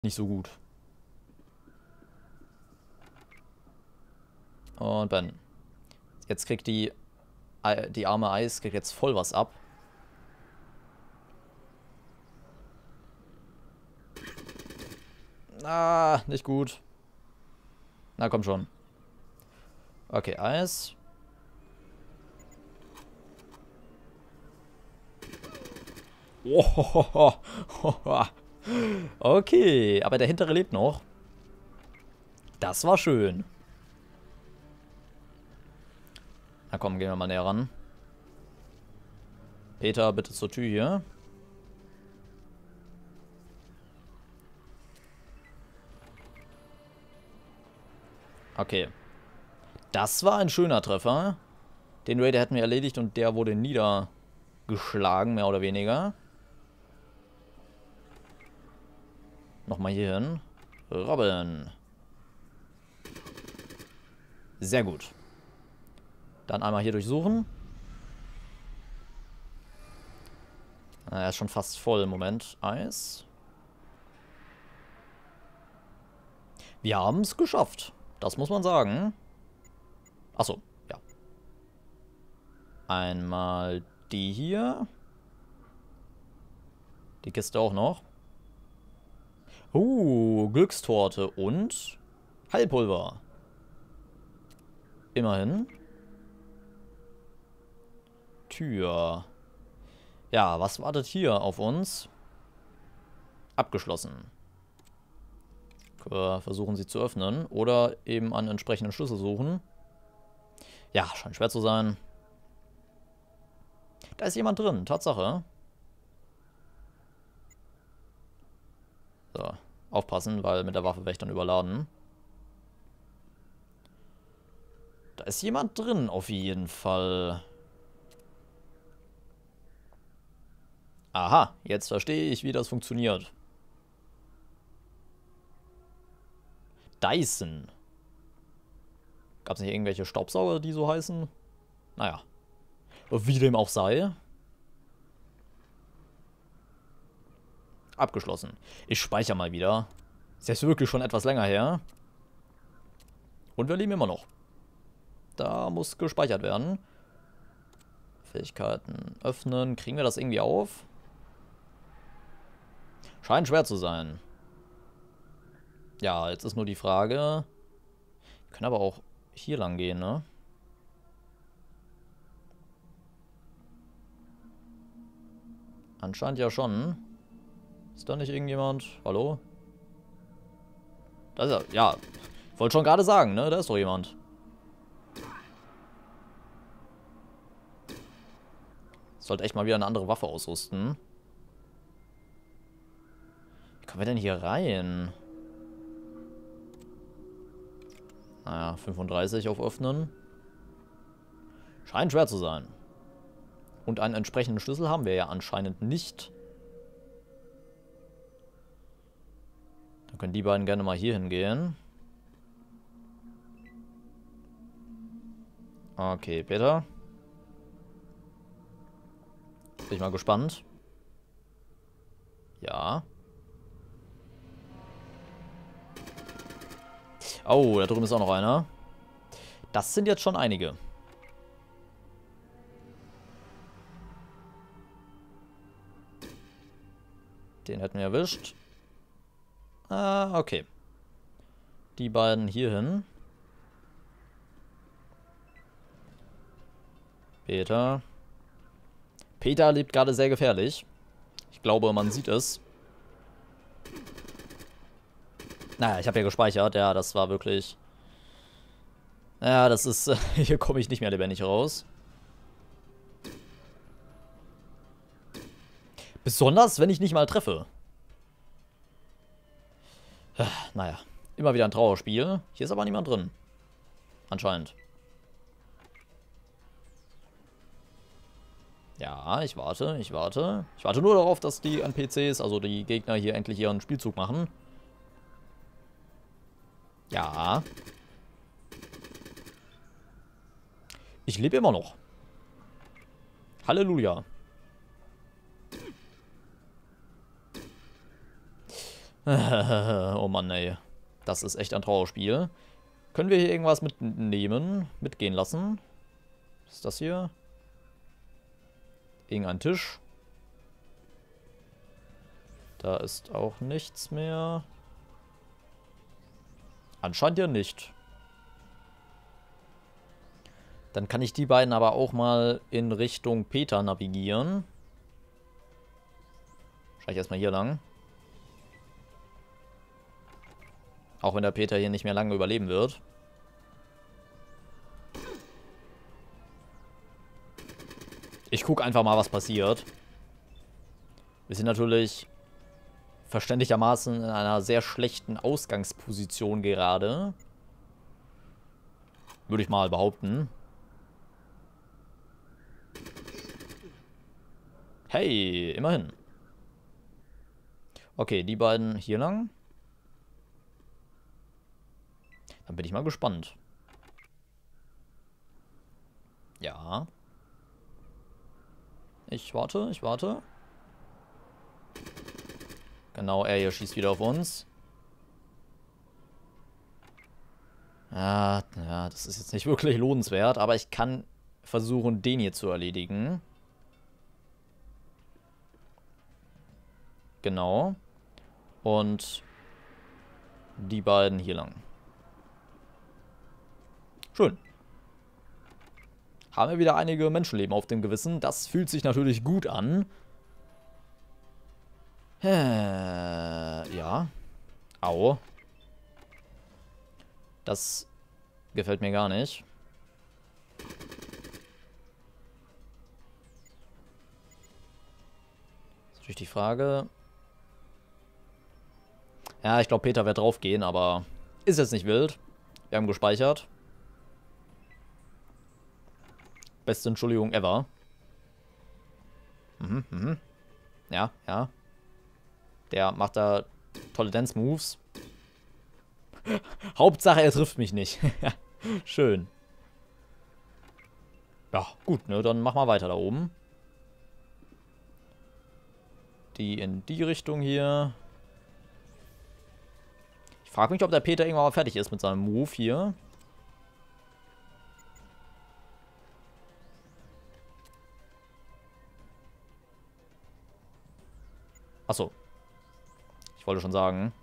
nicht so gut. Und Ben. Jetzt kriegt die arme Eis kriegt jetzt voll was ab. Ah, nicht gut. Na, komm schon. Okay, Eis. Oh, okay, aber der hintere lebt noch. Das war schön. Na komm, gehen wir mal näher ran. Peter, bitte zur Tür hier. Okay. Das war ein schöner Treffer. Den Raider hätten wir erledigt und der wurde niedergeschlagen, mehr oder weniger. Nochmal hier hin. Robin. Sehr gut. Dann einmal hier durchsuchen. Er ist schon fast voll im Moment. Eis. Wir haben es geschafft. Das muss man sagen. Achso, ja. Einmal die hier. Die Kiste auch noch. Glückstorte und Heilpulver. Immerhin. Tür. Ja, was wartet hier auf uns? Abgeschlossen. Wir versuchen sie zu öffnen. Oder eben einen entsprechenden Schlüssel suchen. Ja, scheint schwer zu sein. Da ist jemand drin, Tatsache. So, aufpassen, weil mit der Waffe wäre ich dann überladen. Da ist jemand drin, auf jeden Fall. Aha, jetzt verstehe ich, wie das funktioniert. Dyson. Gab es nicht irgendwelche Staubsauger, die so heißen? Naja. Wie dem auch sei. Abgeschlossen. Ich speichere mal wieder. Ist jetzt wirklich schon etwas länger her. Und wir leben immer noch. Da muss gespeichert werden. Fähigkeiten öffnen. Kriegen wir das irgendwie auf? Scheint schwer zu sein. Ja, jetzt ist nur die Frage. Wir können aber auch hier lang gehen, ne? Anscheinend ja schon. Ist da nicht irgendjemand? Hallo? Da ist er. Ja. Wollte schon gerade sagen, ne? Da ist doch jemand. Sollte echt mal wieder eine andere Waffe ausrüsten. Wie kommen wir denn hier rein? Naja, 35 auf Öffnen. Scheint schwer zu sein. Und einen entsprechenden Schlüssel haben wir ja anscheinend nicht. Dann können die beiden gerne mal hier hingehen. Okay, Peter. Bin ich mal gespannt. Ja. Oh, da drüben ist auch noch einer. Das sind jetzt schon einige. Den hätten wir erwischt. Ah, okay. Die beiden hier hin. Peter. Peter lebt gerade sehr gefährlich. Ich glaube, man sieht es. Naja, ich habe ja gespeichert. Ja, das war wirklich... Ja, das ist... Hier komme ich nicht mehr lebendig raus. Besonders, wenn ich nicht mal treffe. Naja, immer wieder ein Trauerspiel. Hier ist aber niemand drin. Anscheinend. Ja, ich warte, ich warte. Ich warte nur darauf, dass die NPCs, also die Gegner, hier endlich ihren Spielzug machen. Ja. Ich lebe immer noch. Halleluja. Oh Mann, ey. Das ist echt ein Trauerspiel. Können wir hier irgendwas mitnehmen? Mitgehen lassen? Was ist das hier? Irgendein Tisch. Da ist auch nichts mehr. Anscheinend ja nicht. Dann kann ich die beiden aber auch mal in Richtung Peter navigieren. Wahrscheinlich erstmal hier lang. Auch wenn der Peter hier nicht mehr lange überleben wird. Ich gucke einfach mal, was passiert. Wir sind natürlich verständlichermaßen in einer sehr schlechten Ausgangsposition gerade. Würde ich mal behaupten. Hey, immerhin. Okay, die beiden hier lang. Dann bin ich mal gespannt. Ja. Ich warte, ich warte. Genau, er hier schießt wieder auf uns. Ja, das ist jetzt nicht wirklich lohnenswert, aber ich kann versuchen, den hier zu erledigen. Genau. Und die beiden hier lang. Schön. Haben wir wieder einige Menschenleben auf dem Gewissen. Das fühlt sich natürlich gut an. Ja. Au. Das gefällt mir gar nicht. Das ist natürlich die Frage. Ja, ich glaube, Peter wird drauf gehen, aber ist jetzt nicht wild. Wir haben gespeichert. Beste Entschuldigung ever. Ja, ja. Der macht da tolle Dance-Moves. Hauptsache, er trifft mich nicht. Schön. Ja, gut, ne? Dann machen wir weiter da oben. Die in die Richtung hier. Ich frage mich, ob der Peter irgendwann mal fertig ist mit seinem Move hier. Achso. Ich wollte schon sagen.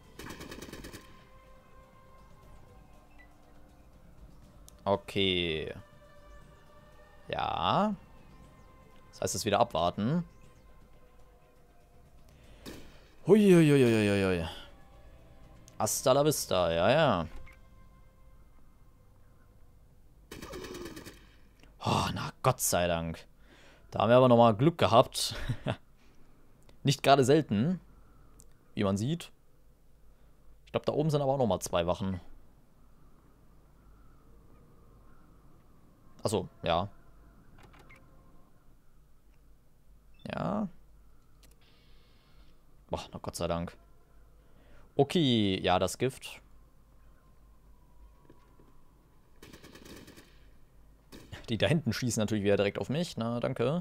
Okay. Ja. Das heißt, es wieder abwarten. Huiuiuiuiui. Hasta la vista, ja, ja. Oh, na Gott sei Dank. Da haben wir aber nochmal Glück gehabt. Nicht gerade selten, wie man sieht. Ich glaube, da oben sind aber auch nochmal 2 Wachen. Achso, ja. Ja. Boah, na Gott sei Dank. Okay, ja, das Gift. Die da hinten schießen natürlich wieder direkt auf mich. Na, danke.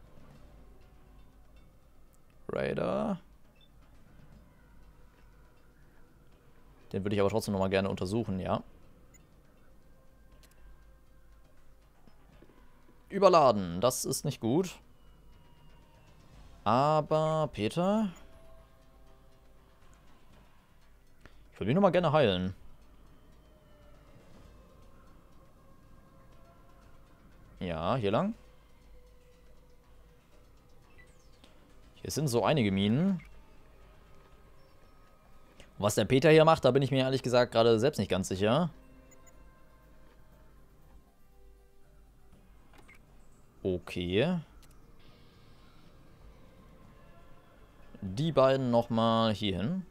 Raider. Den würde ich aber trotzdem nochmal gerne untersuchen, ja. Überladen, das ist nicht gut. Aber, Peter? Ich würde mich nochmal gerne heilen. Ja, hier lang. Hier sind so einige Minen. Und was der Peter hier macht, da bin ich mir ehrlich gesagt gerade selbst nicht ganz sicher. Okay. Die beiden nochmal hier hin.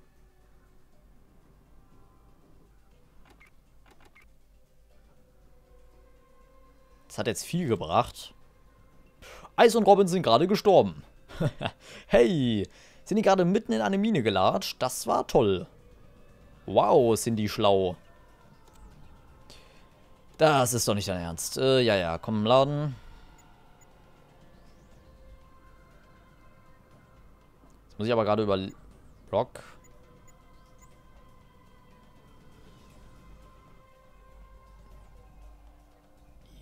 Das hat jetzt viel gebracht. Ice und Robin sind gerade gestorben. Hey, sind die gerade mitten in eine Mine gelatscht? Das war toll. Wow, sind die schlau. Das ist doch nicht dein Ernst. Ja, komm, laden. Jetzt muss ich aber gerade über Block.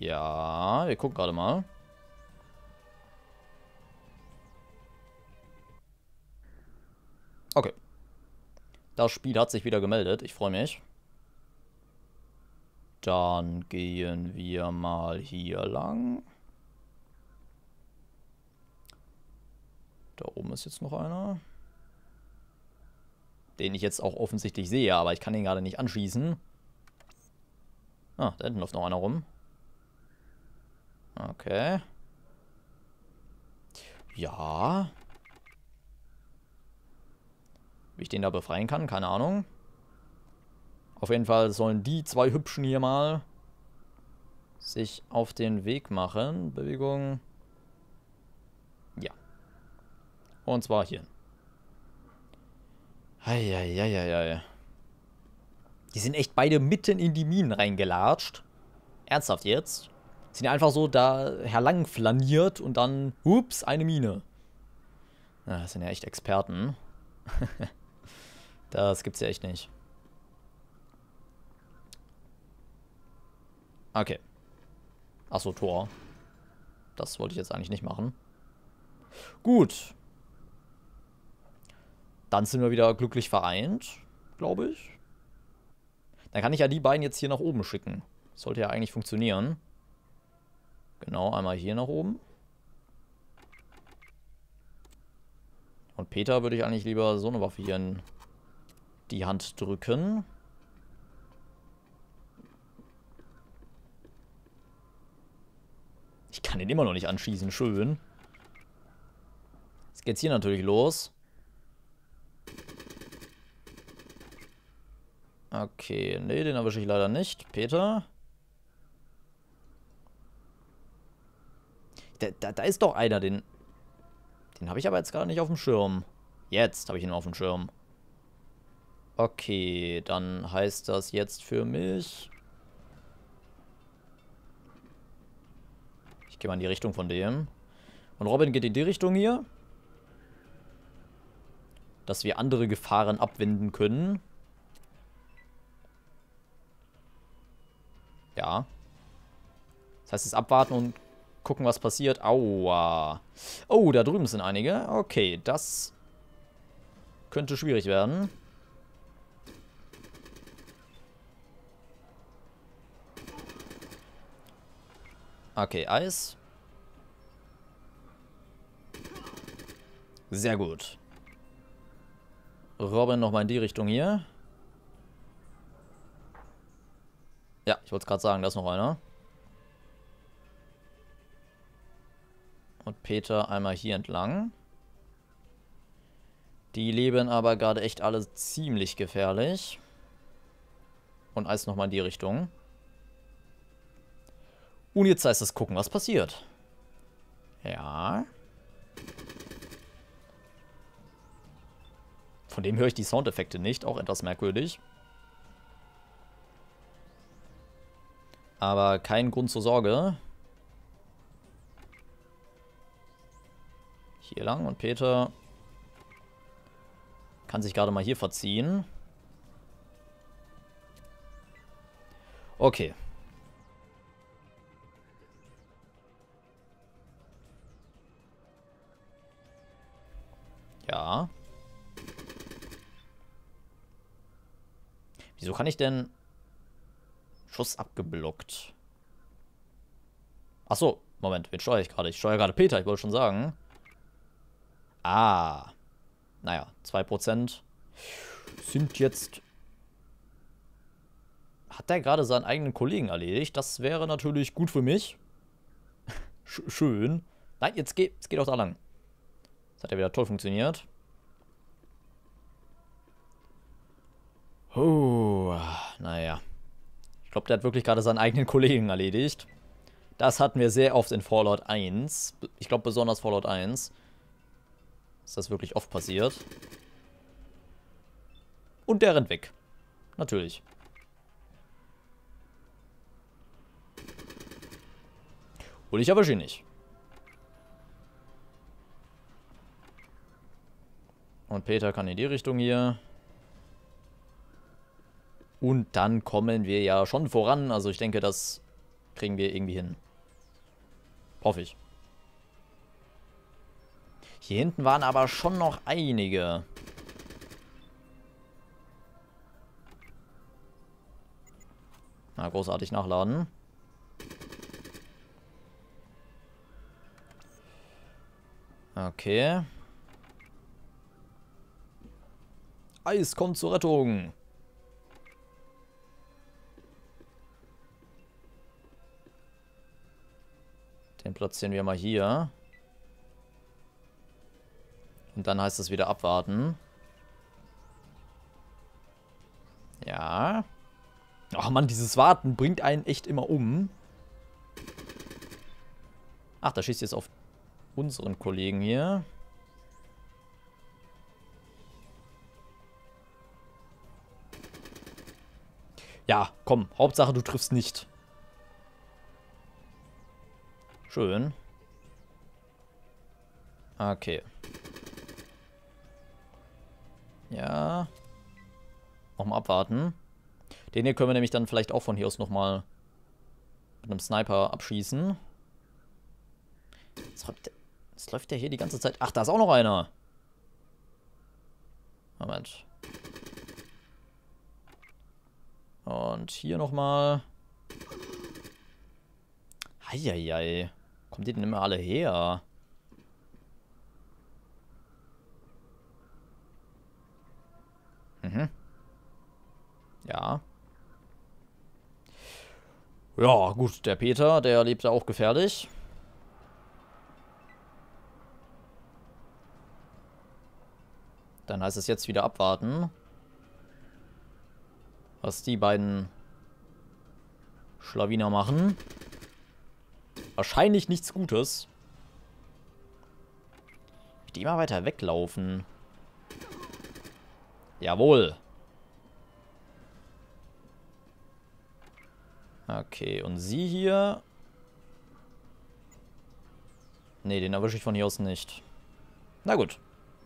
Ja, wir gucken gerade mal. Okay. Das Spiel hat sich wieder gemeldet. Ich freue mich. Dann gehen wir mal hier lang. Da oben ist jetzt noch einer. Den ich jetzt auch offensichtlich sehe, aber ich kann ihn gerade nicht anschießen. Ah, da hinten läuft noch einer rum. Okay. Ja. Wie ich den da befreien kann, keine Ahnung. Auf jeden Fall sollen die zwei Hübschen hier mal sich auf den Weg machen. Bewegung. Ja. Und zwar hier. Heieieiei. Die sind echt beide mitten in die Minen reingelatscht. Ernsthaft jetzt? Sind einfach so da herlang flaniert und dann, ups, eine Mine. Ja, das sind ja echt Experten. Das gibt's ja echt nicht. Okay. Achso, Tor. Das wollte ich jetzt eigentlich nicht machen. Gut. Dann sind wir wieder glücklich vereint, glaube ich. Dann kann ich ja die beiden jetzt hier nach oben schicken. Sollte ja eigentlich funktionieren. Genau, einmal hier nach oben. Und Peter würde ich eigentlich lieber so eine Waffe hier in die Hand drücken. Ich kann den immer noch nicht anschießen, schön. Jetzt geht's hier natürlich los. Okay, nee, den erwische ich leider nicht. Peter? Da ist doch einer, den habe ich aber jetzt gerade nicht auf dem Schirm. Jetzt habe ich ihn auf dem Schirm. Okay, dann heißt das jetzt für mich... Ich gehe mal in die Richtung von dem. Und Robin geht in die Richtung hier. Dass wir andere Gefahren abwenden können. Ja. Das heißt, es abwarten und gucken, was passiert. Aua. Oh, da drüben sind einige. Okay, das könnte schwierig werden. Okay, Eis. Sehr gut. Robin nochmal in die Richtung hier. Ja, ich wollte es gerade sagen, da ist noch einer. Und Peter einmal hier entlang. Die leben aber gerade echt alle ziemlich gefährlich. Und Eis nochmal in die Richtung. Und jetzt heißt es gucken, was passiert. Ja. Von dem höre ich die Soundeffekte nicht, auch etwas merkwürdig. Aber kein Grund zur Sorge. Hier lang und Peter kann sich gerade mal hier verziehen. Okay. Ja. Wieso kann ich denn... Schuss abgeblockt. Achso, Moment, wen steuere ich gerade? Ich steuere gerade Peter, ich wollte schon sagen. Ah. Naja, 2% sind jetzt... Hat der gerade seinen eigenen Kollegen erledigt? Das wäre natürlich gut für mich. Schön. Nein, jetzt geht doch da lang. Das hat ja wieder toll funktioniert. Oh, naja. Ich glaube, der hat wirklich gerade seinen eigenen Kollegen erledigt. Das hatten wir sehr oft in Fallout 1. Ich glaube, besonders Fallout 1. Ist das wirklich oft passiert. Und der rennt weg. Natürlich. Und ich erwische ihn nicht. Und Peter kann in die Richtung hier. Und dann kommen wir ja schon voran. Also ich denke, das Kriegen wir irgendwie hin. Hoffe ich. Hier hinten waren aber schon noch einige. Na, großartig nachladen. Okay. Eis kommt zur Rettung. Den platzieren wir mal hier. Und dann heißt es wieder abwarten. Ja. Ach Mann, dieses Warten bringt einen echt immer um. Ach, da schießt jetzt auf unseren Kollegen hier. Ja, komm. Hauptsache, du triffst nicht. Schön. Okay. Ja. Nochmal abwarten. Den hier können wir nämlich dann vielleicht auch von hier aus nochmal mit einem Sniper abschießen. Jetzt läuft der hier die ganze Zeit. Ach, da ist auch noch einer. Moment. Und hier nochmal. Eieiei. Kommt die denn immer alle her? Mhm. Ja. Ja, gut, der Peter, der lebt ja auch gefährlich. Dann heißt es jetzt wieder abwarten. Was die beiden Schlawiner machen. Wahrscheinlich nichts Gutes. Die immer weiter weglaufen. Jawohl. Okay, und sie hier? Ne, den erwische ich von hier aus nicht. Na gut.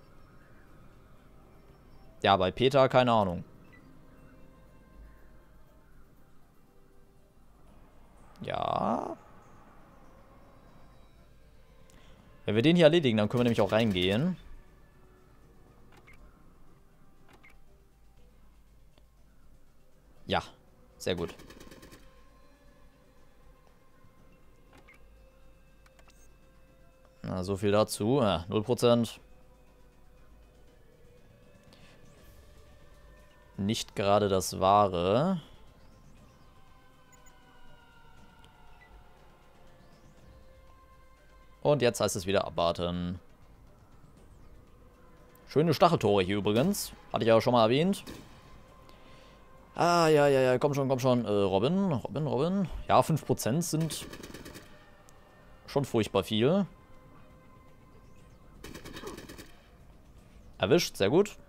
Ja, bei Peter keine Ahnung. Ja. Wenn wir den hier erledigen, dann können wir nämlich auch reingehen. Ja, sehr gut. Na, so viel dazu. Ja, 0%. Nicht gerade das Wahre. Und jetzt heißt es wieder abwarten. Schöne Stacheltore hier übrigens. Hatte ich ja schon mal erwähnt. Ah, ja, ja, ja, komm schon, komm schon. Robin. Ja, 5% sind schon furchtbar viel. Erwischt, sehr gut.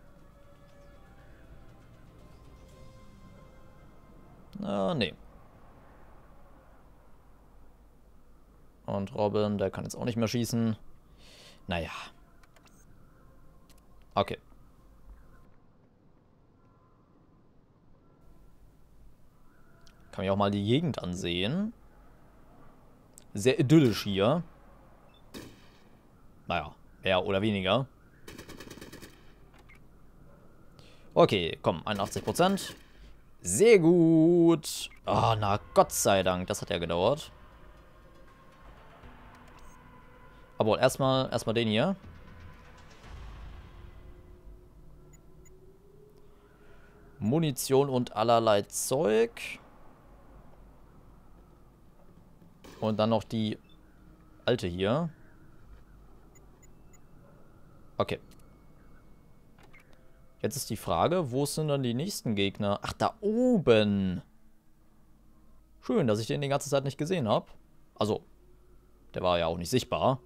Nee. Und Robin, der kann jetzt auch nicht mehr schießen. Naja. Okay. Kann ich auch mal die Gegend ansehen. Sehr idyllisch hier. Naja, mehr oder weniger. Okay, komm, 81%. Sehr gut. Oh, na Gott sei Dank, das hat ja gedauert. Aber erstmal den hier. Munition und allerlei Zeug. Und dann noch die alte hier. Okay. Jetzt ist die Frage, wo sind dann die nächsten Gegner? Ach, da oben. Schön, dass ich den die ganze Zeit nicht gesehen habe. Also, der war ja auch nicht sichtbar.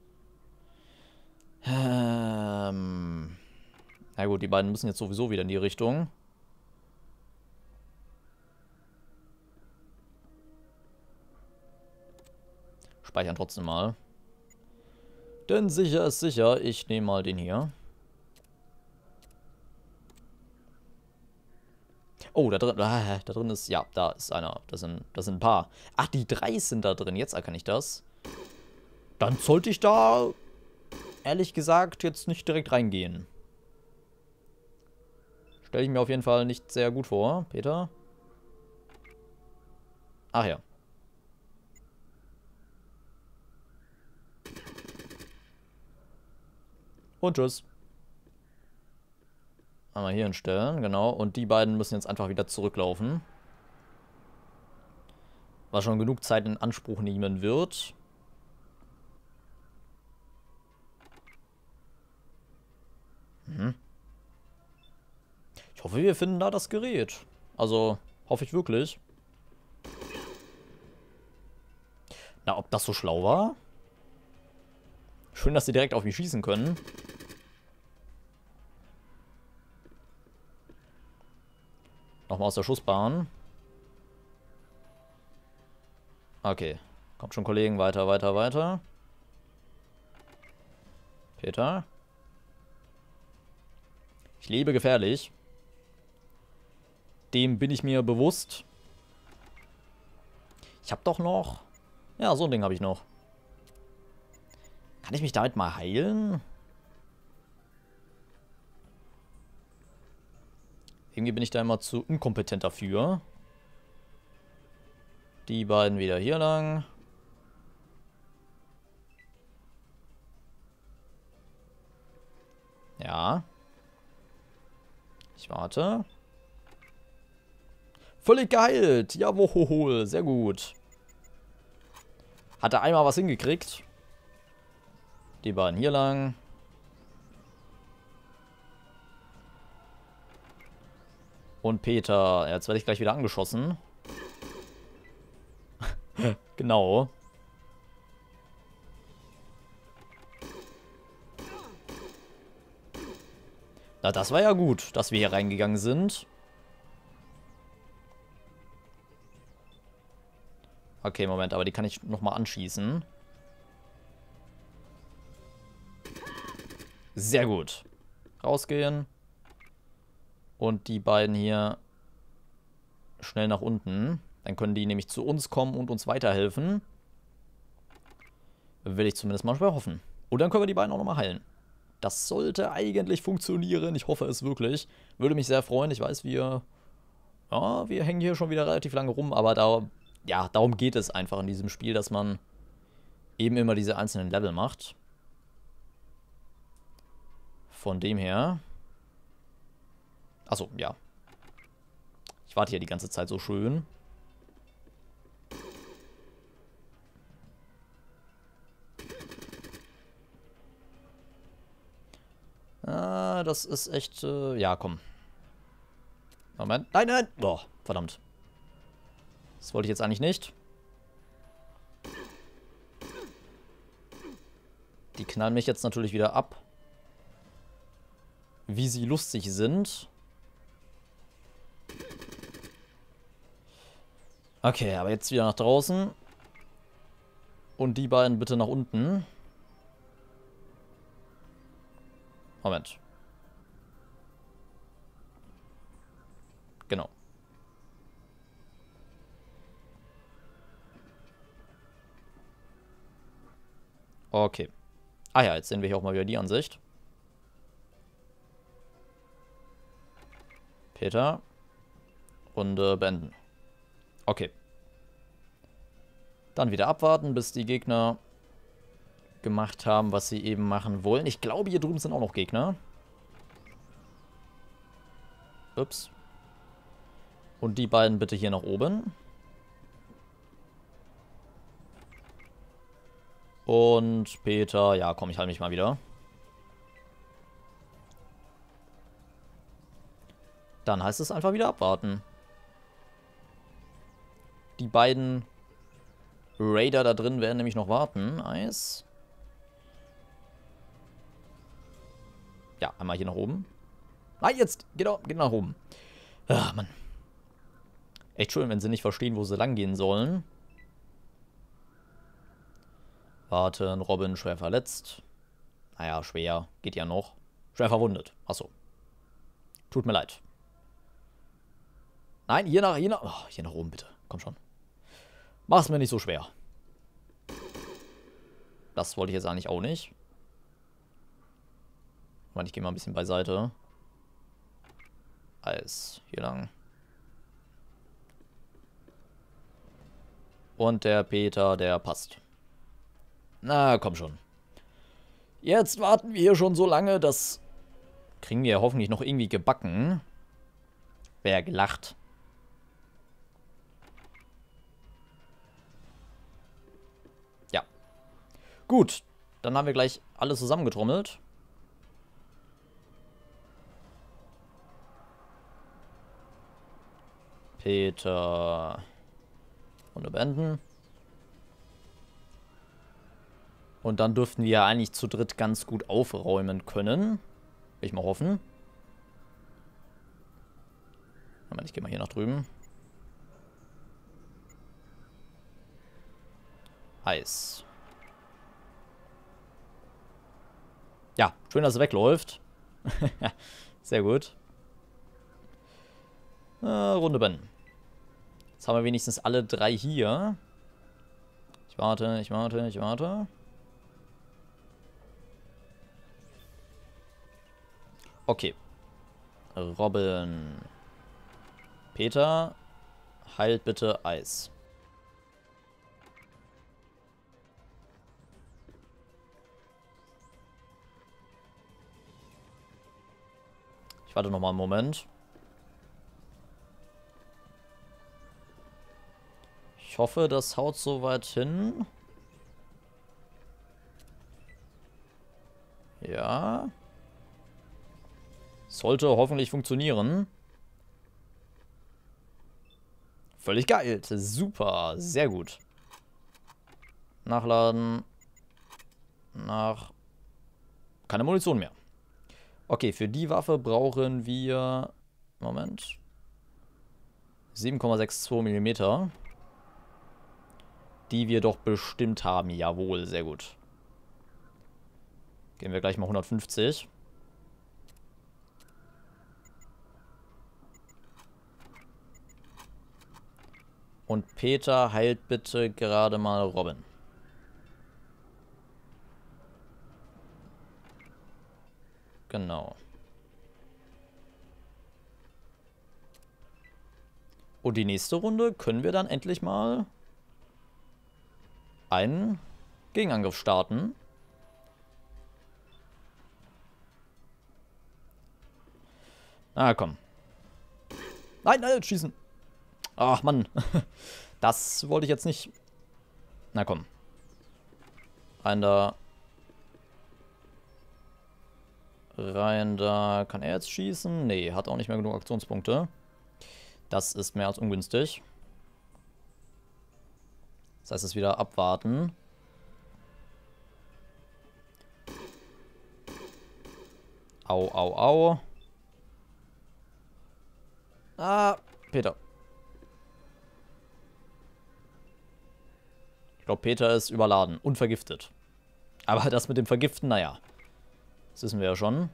Na gut, die beiden müssen jetzt sowieso wieder in die Richtung. Speichern trotzdem mal. Denn sicher ist sicher, ich nehme mal den hier. Oh, da drin ist, ja, da ist einer. Das sind ein paar. Ach, die 3 sind da drin. Jetzt erkenne ich das. Dann sollte ich da, ehrlich gesagt, jetzt nicht direkt reingehen. Stelle ich mir auf jeden Fall nicht sehr gut vor, Peter. Ach ja. Und tschüss. Einmal hier hinstellen, genau. Und die beiden müssen jetzt einfach wieder zurücklaufen. Was schon genug Zeit in Anspruch nehmen wird. Ich hoffe, wir finden da das Gerät. Also, hoffe ich wirklich. Na, ob das so schlau war? Schön, dass sie direkt auf mich schießen können. Nochmal aus der Schussbahn. Okay. Kommt schon, Kollegen. Weiter, weiter, weiter. Peter. Ich lebe gefährlich. Dem bin ich mir bewusst. Ich habe doch noch... Ja, so ein Ding habe ich noch. Kann ich mich damit mal heilen? Irgendwie bin ich da immer zu inkompetent dafür. Die beiden wieder hier lang. Ja. Ich warte. Völlig geheilt. Jawohl, sehr gut. Hat er einmal was hingekriegt. Die beiden hier lang. Und Peter. Jetzt werde ich gleich wieder angeschossen. Genau. Na, das war ja gut, dass wir hier reingegangen sind. Okay, Moment, aber die kann ich nochmal anschießen. Sehr gut. Rausgehen. Und die beiden hier schnell nach unten. Dann können die nämlich zu uns kommen und uns weiterhelfen. Will ich zumindest mal hoffen. Und dann können wir die beiden auch nochmal heilen. Das sollte eigentlich funktionieren. Ich hoffe es wirklich. Würde mich sehr freuen. Ich weiß, wir hängen hier schon wieder relativ lange rum. Aber darum geht es einfach in diesem Spiel, dass man eben immer diese einzelnen Level macht. Von dem her. Achso, ja. Ich warte hier die ganze Zeit so schön. Das ist echt, ja, komm. Moment. Nein, nein. Boah, verdammt. Das wollte ich jetzt eigentlich nicht. Die knallen mich jetzt natürlich wieder ab. Wie sie lustig sind. Okay, aber jetzt wieder nach draußen. Und die beiden bitte nach unten. Moment. Genau. Okay. Ah ja, jetzt sehen wir hier auch mal wieder die Ansicht. Peter. Runde beenden. Okay. Dann wieder abwarten, bis die Gegner gemacht haben, was sie eben machen wollen. Ich glaube, hier drüben sind auch noch Gegner. Ups. Und die beiden bitte hier nach oben. Und Peter, ja komm, ich halte mich mal wieder. Dann heißt es einfach wieder abwarten. Die beiden Raider da drin werden nämlich noch warten. Eis. Ja, einmal hier nach oben. Nein, jetzt! Geht nach oben. Ah, Mann. Echt schön, wenn sie nicht verstehen, wo sie lang gehen sollen. Warten, Robin schwer verletzt. Naja, schwer. Geht ja noch. Schwer verwundet. Achso. Tut mir leid. Nein, hier nach, hier nach oben, bitte. Komm schon. Mach's mir nicht so schwer. Das wollte ich jetzt eigentlich auch nicht. Mann, ich gehe mal ein bisschen beiseite. Eis. Hier lang. Und der Peter, der passt. Na, komm schon. Jetzt warten wir hier schon so lange, das kriegen wir hoffentlich noch irgendwie gebacken. Wer gelacht. Ja. Gut, dann haben wir gleich alles zusammengetrommelt. Peter. Runde beenden. Und dann dürften wir ja eigentlich zu dritt ganz gut aufräumen können. Will ich mal hoffen. Moment, ich gehe mal hier nach drüben. Eis. Ja, schön, dass es wegläuft. Sehr gut. Runde beenden. Jetzt haben wir wenigstens alle drei hier. Ich warte, ich warte, ich warte. Okay. Robin. Peter, heilt bitte Eis. Ich warte noch mal einen Moment. Ich hoffe, das haut soweit hin. Ja. Sollte hoffentlich funktionieren. Völlig geil. Super. Sehr gut. Nachladen. Keine Munition mehr. Okay, für die Waffe brauchen wir... Moment. 7,62 mm. Die wir doch bestimmt haben. Jawohl, sehr gut. Gehen wir gleich mal 150. Und Peter heilt bitte gerade mal Robin. Genau. Und die nächste Runde können wir dann endlich mal einen Gegenangriff starten. Na komm. Nein, nein, schießen. Ach, Mann. Das wollte ich jetzt nicht. Na komm. Rein da. Rein da. Kann er jetzt schießen? Nee, hat auch nicht mehr genug Aktionspunkte. Das ist mehr als ungünstig. Das heißt, es wieder abwarten. Au, au, au. Ah, Peter. Ich glaube, Peter ist überladen und vergiftet. Aber das mit dem Vergiften, naja. Das wissen wir ja schon.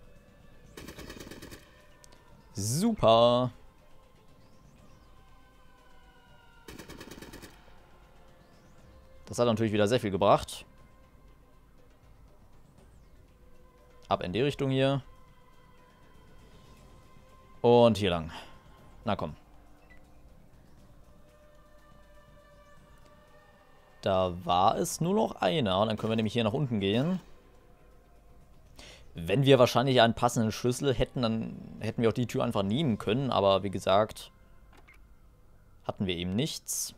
Super. Das hat natürlich wieder sehr viel gebracht. Ab in die Richtung hier. Und hier lang. Na komm. Da war es nur noch einer. Und dann können wir nämlich hier nach unten gehen. Wenn wir wahrscheinlich einen passenden Schlüssel hätten, dann hätten wir auch die Tür einfach nehmen können. Aber wie gesagt, hatten wir eben nichts.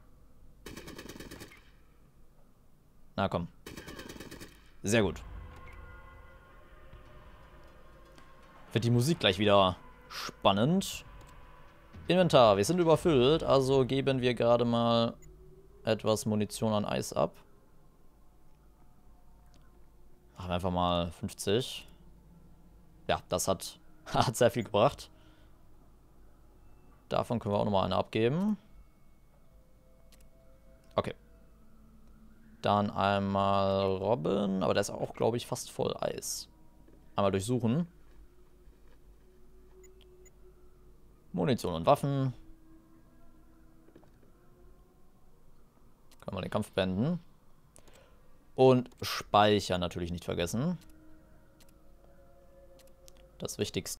Na komm. Sehr gut. Wird die Musik gleich wieder spannend. Inventar, wir sind überfüllt, also geben wir gerade mal etwas Munition an Eis ab. Machen wir einfach mal 50. Ja, das hat sehr viel gebracht. Davon können wir auch nochmal eine abgeben. Okay. Dann einmal Robin, aber der ist auch, glaube ich, fast voll Eis. Einmal durchsuchen. Munition und Waffen. Können wir den Kampf beenden. Und speichern natürlich nicht vergessen. Das Wichtigste.